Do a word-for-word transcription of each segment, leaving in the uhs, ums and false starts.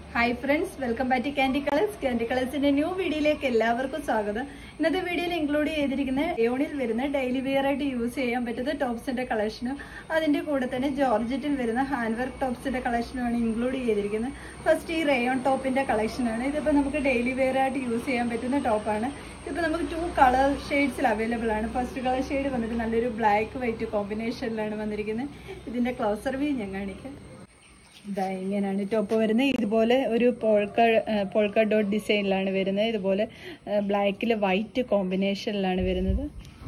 Hi friends, welcome back to Candy Colors. Candy Colors in a new video like എല്ലാവർക്കും സ്വാഗതം. ഇന്നത്തെ വീഡിയോയിൽ include ചെയ്തിരിക്കുന്ന റയോണിൽ വരുന്ന ഡെയിലി വെയർ ആയിട്ട് യൂസ് ചെയ്യാൻ പറ്റുന്ന ടോപ്സിന്റെ കളക്ഷനും അതിന്റെ കൂടെ തന്നെ ജോർജറ്റിൽ വരുന്ന ഹാൻഡ് വർക്ക് ടോപ്സിന്റെ കളക്ഷനുമാണ് ഇൻക്ലൂഡ് ചെയ്തിരിക്കുന്നത്. ഫസ്റ്റ് ഈ റയോൺ ടോപ്പിന്റെ കളക്ഷനാണ്. ഇതിപ്പോൾ നമുക്ക് ഡെയിലി വെയർ ആയിട്ട് യൂസ് ചെയ്യാൻ പറ്റുന്ന ടോപ്പാണ്. ഇതിപ്പോൾ നമുക്ക് ടു കളർ ഷെയ്ഡ്സിൽ അവൈലബിൾ ആണ്. ഫസ്റ്റ് കളർ ഷെയ്ഡ് വന്നിട്ട് നല്ലൊരു ബ്ലാക്ക് വൈറ്റ് കോമ്പിനേഷനിലാണ് വന്നിരിക്കുന്നത്. ഇതിന്റെ ക്ലോസർ വ്യൂ ഞാൻ കാണിക്കാം. ഇതാ ഇങ്ങനെയാണ് ടോപ്പ് വരുന്നത്. ഇതുപോലെ ഒരു പോൾക്ക പോൾക്ക ഡോട്ട് ഡിസൈനിലാണ് വരുന്നത്. ഇതുപോലെ ബ്ലാക്കിൽ വൈറ്റ് കോമ്പിനേഷനിലാണ് വരുന്നത്.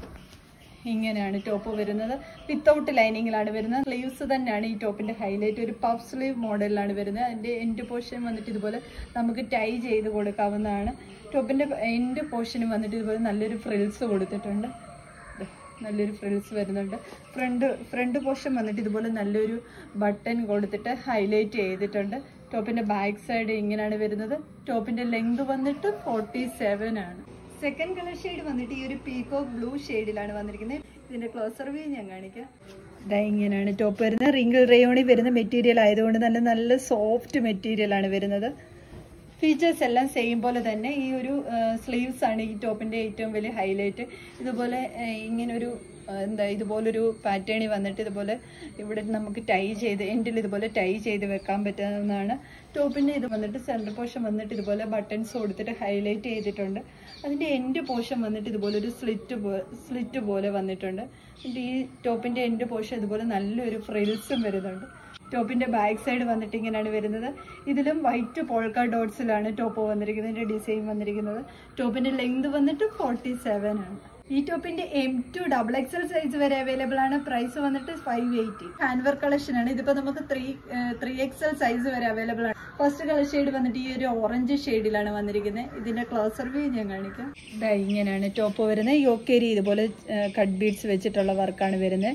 ഇങ്ങനെയാണ് ടോപ്പ് വരുന്നത്. വിത്തൗട്ട് ലൈനിങ്ങിലാണ് വരുന്നത്. സ്ലീവ്സ് തന്നെയാണ് ഈ ടോപ്പിന്റെ ഹൈലൈറ്റ്. ഒരു പഫ് സ്ലീവ് മോഡലിലാണ് വരുന്നത്. അതിന്റെ എൻഡ് പോർഷൻ വന്നിട്ട് ഇതുപോലെ നമുക്ക് ടൈ ചെയ്ത് കൊടുക്കാവുന്നതാണ്. ടോപ്പിന്റെ എൻഡ് പോർഷനും വന്നിട്ട് ഇതുപോലെ നല്ലൊരു ഫ്രിൽസ് കൊടുത്തിട്ടുണ്ട്. നല്ലൊരു ഫ്രിൽസ് വരുന്നുണ്ട്. ഫ്രണ്ട് ഫ്രണ്ട് പോർഷൻ വന്നിട്ട് ഇതുപോലെ നല്ലൊരു ബട്ടൺ കൊടുത്തിട്ട് ഹൈലൈറ്റ് ചെയ്തിട്ടുണ്ട്. ടോപ്പിന്റെ ബാക്ക് സൈഡ് ഇങ്ങനെയാണ് വരുന്നത്. ടോപ്പിന്റെ ലെങ്ത് വന്നിട്ട് ഫോർട്ടി സെവൻ ആണ്. സെക്കൻഡ് കളർ ഷെയ്ഡ് വന്നിട്ട് ഈ ഒരു പീകോക്ക് ബ്ലൂ ഷെയ്ഡിലാണ് വന്നിരിക്കുന്നത്. ഇതിന്റെ ക്ലോസർ വ്യൂ ഞാൻ കാണിക്കാം. ഇതാ ഇങ്ങനെയാണ് ടോപ്പ് വരുന്നത്. റിങ്കിൾ റയോണിൽ വരുന്ന മെറ്റീരിയൽ ആയതുകൊണ്ട് തന്നെ നല്ല സോഫ്റ്റ് മെറ്റീരിയൽ ആണ് വരുന്നത്. ഫീച്ചേഴ്സ് എല്ലാം സെയിം പോലെ തന്നെ. ഈ ഒരു സ്ലീവ്സ് ആണ് ഈ ടോപ്പിന്റെ ഏറ്റവും വലിയ ഹൈലൈറ്റ്. ഇതുപോലെ ഇങ്ങനൊരു എന്താ ഇതുപോലൊരു പാറ്റേണിൽ വന്നിട്ട് ഇതുപോലെ ഇവിടെ നമുക്ക് ടൈ ചെയ്ത് എൻഡിൽ ഇതുപോലെ ടൈ ചെയ്ത് വെക്കാൻ പറ്റുന്നതാണ്. ടോപ്പിന്റെ ഇത് വന്നിട്ട് സെൻറ്റർ പോർഷൻ വന്നിട്ട് ഇതുപോലെ ബട്ടൺസ് കൊടുത്തിട്ട് ഹൈലൈറ്റ് ചെയ്തിട്ടുണ്ട്. അതിന്റെ എൻഡ് പോർഷൻ വന്നിട്ട് ഇതുപോലെ ഒരു സ്ലിറ്റ് സ്ലിറ്റ് പോലെ വന്നിട്ടുണ്ട്. ഈ ടോപ്പിന്റെ എൻഡ് പോർഷൻ ഇതുപോലെ നല്ലൊരു ഫ്രിൽസും വരുന്നുണ്ട്. ടോപ്പിന്റെ ബാക്ക് സൈഡ് വന്നിട്ട് ഇങ്ങനെയാണ് വരുന്നത്. ഇതിലും വൈറ്റ് പോൾക്ക ഡോട്ട്സിലാണ് ടോപ്പ് വന്നിരിക്കുന്നത്. ഇതിന്റെ ഡിസൈൻ വന്നിരിക്കുന്നത്. ടോപ്പിന്റെ ലെങ്ത് വന്നിട്ട് ഫോർട്ടി സെവൻ ആണ്. ഈ ടോപ്പിന്റെ M to double XL size വരെ അവൈലബിൾ ആണ്. പ്രൈസ് വന്നിട്ട് five eighty. Hand work collection ആണ്. ഇതിപ്പോ നമുക്ക് ത്രീ ത്രീ എക്സൽ സൈസ് വരെ അവൈലബിൾ ആണ്. ഫസ്റ്റ് കളർ ഷെയ്ഡ് വന്നിട്ട് ഈ ഒരു ഓറഞ്ച് ഷെയ്ഡിലാണ് വന്നിരിക്കുന്നത്. ഇതിന്റെ ക്ലോസർ വ്യൂ ഞാൻ കാണിക്കാം. ഇതാ ഇങ്ങനെയാണ് ടോപ്പ് വരുന്നത്. യോക്കേരി ഇതുപോലെ കട്ട് ബീഡ്സ് വെച്ചിട്ടുള്ള വർക്കാണ് വരുന്നത്.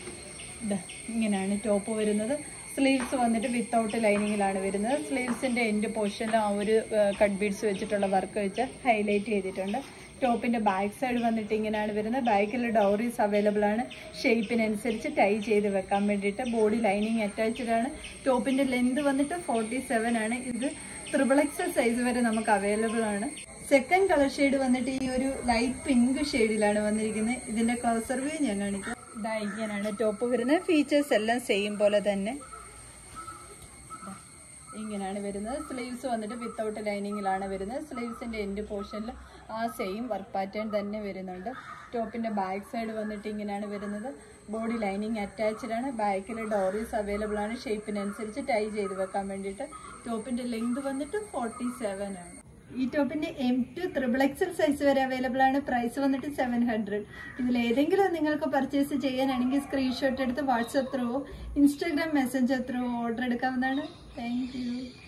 ഇതാ ഇങ്ങനെയാണ് ടോപ്പ് വരുന്നത്. സ്ലീവ്സ് വന്നിട്ട് വിത്തൗട്ട് ലൈനിങ്ങിലാണ് വരുന്നത്. സ്ലീവ്സിന്റെ എൻഡ് പോർഷനിൽ ആ ഒരു കട്ട് ബീഡ്സ് വെച്ചിട്ടുള്ള വർക്ക് വെച്ച് ഹൈലൈറ്റ് ചെയ്തിട്ടുണ്ട്. ടോപ്പിന്റെ ബാക്ക് സൈഡ് വന്നിട്ട് ഇങ്ങനെയാണ് വരുന്നത്. ബാക്കിൽ ഡൗറീസ് അവൈലബിൾ ആണ്. ഷേപ്പിനനുസരിച്ച് ടൈ ചെയ്ത് വെക്കാൻ വേണ്ടിയിട്ട്. ബോഡി ലൈനിങ് അറ്റാച്ച്ഡ് ആണ്. ടോപ്പിന്റെ ലെന്ത് വന്നിട്ട് ഫോർട്ടി സെവൻ ആണ്. ഇത് ത്രിബിൾ എക്സൽ സൈസ് വരെ നമുക്ക് അവൈലബിൾ ആണ്. സെക്കൻഡ് കളർ ഷെയ്ഡ് വന്നിട്ട് ഈ ഒരു ലൈറ്റ് പിങ്ക് ഷെയ്ഡിലാണ് വന്നിരിക്കുന്നത്. ഇതിന്റെ ക്ലോസർ വ്യൂ ഞാൻ കാണിക്കാം. ഇതാ ഇങ്ങനെയാണ് ടോപ്പ് വരുന്നത്. ഫീച്ചേഴ്സ് എല്ലാം സെയിം പോലെ തന്നെ ഇങ്ങനെയാണ് വരുന്നത്. സ്ലീവ്സ് വന്നിട്ട് വിത്തൗട്ട് ലൈനിങ്ങിലാണ് വരുന്നത്. സ്ലീവ്സിന്റെ എൻഡ് പോർഷനിൽ ആ സെയിം വർക്ക് പാറ്റേൺ തന്നെ വരുന്നുണ്ട്. ടോപ്പിന്റെ ബാക്ക് സൈഡ് വന്നിട്ട് ഇങ്ങനെയാണ് വരുന്നത്. ബോഡി ലൈനിങ് അറ്റാച്ച്ഡ് ആണ്. ബാക്കിൽ ഡോറീസ് അവൈലബിൾ ആണ്. ഷേപ്പിനനുസരിച്ച് ടൈ ചെയ്ത് വെക്കാൻ വേണ്ടിയിട്ട്. ടോപ്പിന്റെ ലെങ്ത് വന്നിട്ട് ഫോർട്ടി സെവൻ ആണ്. ഈ ടോപ്പിന്റെ M to triple XL size വരെ അവൈലബിൾ ആണ്. പ്രൈസ് വന്നിട്ട് സെവൻ ഹൺഡ്രഡ്. ഇതിൽ ഏതെങ്കിലും നിങ്ങൾക്ക് പർച്ചേസ് ചെയ്യാനാണെങ്കിൽ സ്ക്രീൻഷോട്ട് എടുത്ത് WhatsApp through Instagram messenger through order എടുക്കാവുന്നതാണ്. Thank U.